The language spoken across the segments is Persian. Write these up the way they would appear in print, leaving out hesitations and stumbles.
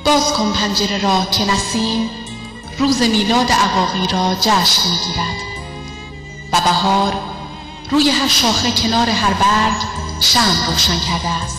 باز کن پنجره را که نسیم روز میلاد عقاقی را جشن میگیرد و بهار روی هر شاخه کنار هر برگ شمع روشن کرده است.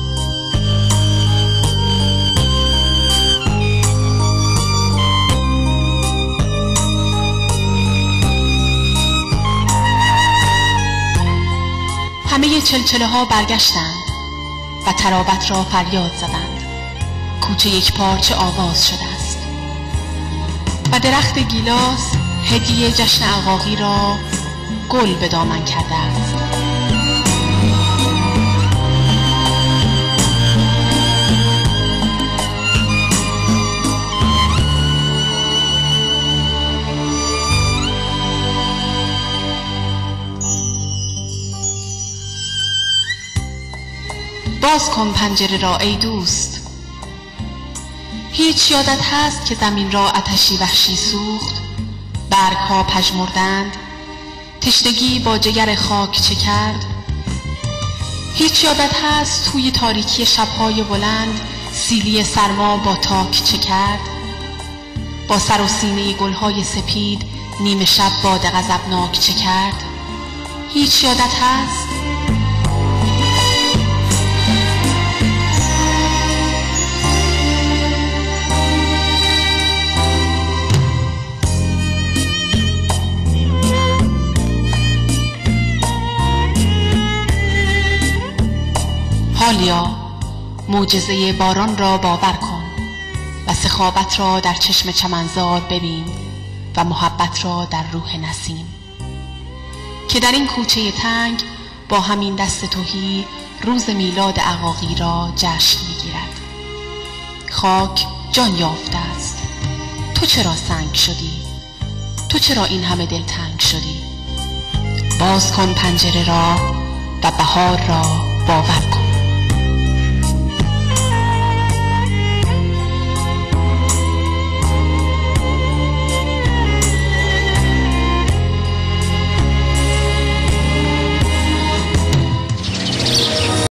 همه چلچله ها برگشتند و ترابت را فریاد زدند. کوچه یک پارچه آواز شده است و درخت گیلاس هدیه جشن عقاقی را گل به دامن کرده است. باز کن پنجره را ای دوست. هیچ یادت هست که زمین را آتشی وحشی سوخت، برگ ها پژمردند، تشنگی با جگر خاک چه کرد؟ هیچ یادت هست توی تاریکی شبهای بلند سیلی سرما با تاک چه کرد؟ با سر و سینه گلهای سپید نیمه شب باد غضبناک چه کرد؟ هیچ یادت هست؟ حالیا معجزه باران را باور کن و سخاوت را در چشم چمنزار ببین و محبت را در روح نسیم که در این کوچه تنگ با همین دست تهی روز میلاد عقاقی را جشن میگیرد. خاک جان یافته است. تو چرا سنگ شدی؟ تو چرا این همه دلتنگ شدی؟ باز کن پنجره را و بهار را باور کن.